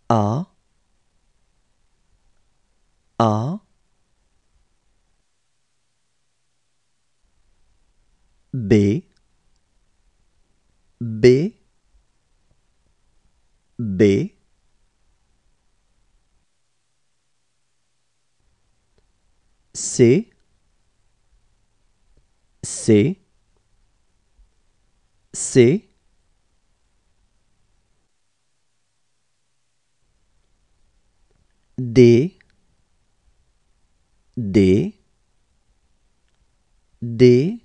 A, A, B, B, B, C, C, C, D, D, D,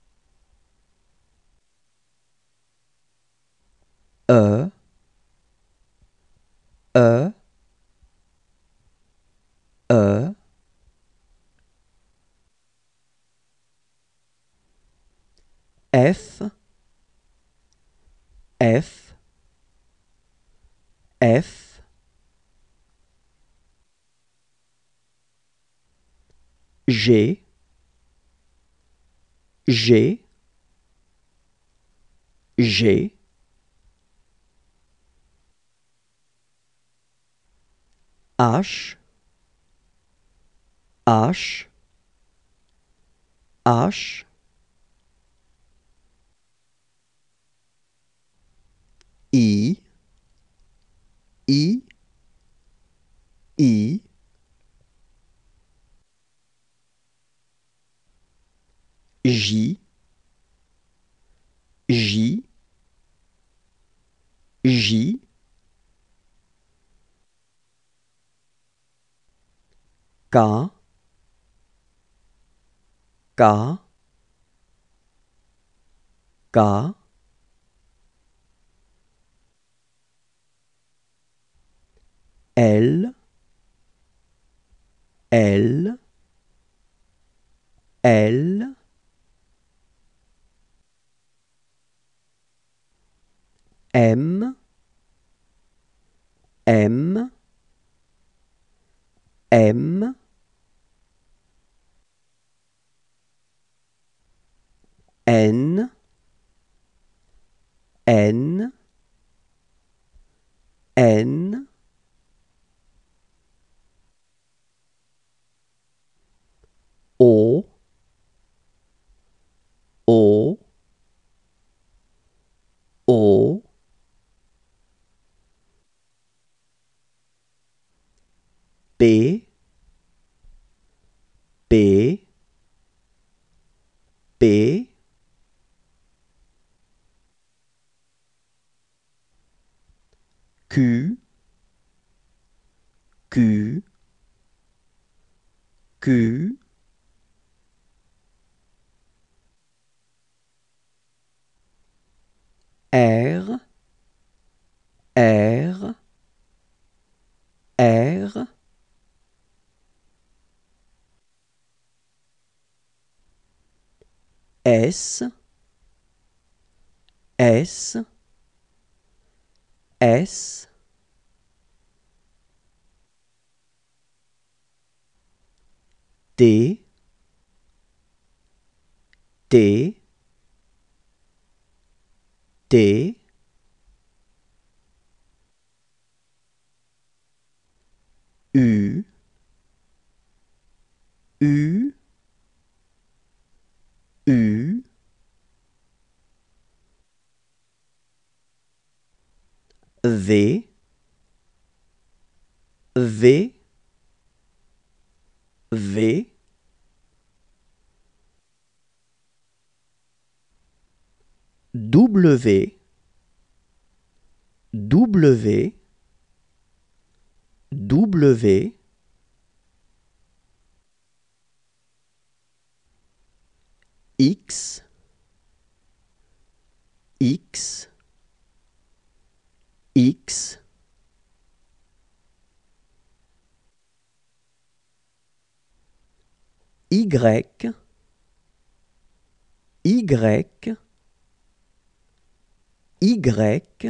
E, E, E, F, F, F, G, G, G, H, H, H, I, I, I, J, J, J, K, K, K, L, L, L, M, M, M, N, N, N, O, O, O, P, P, P, Q, Q, Q, R, R, R, S, S, S, T, T, T, U, U, U, V, V, V, W, W, W, X, X, X, Y, Y, Y,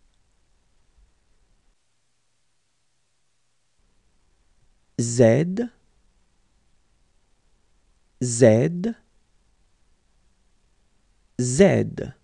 Z, Z, Z.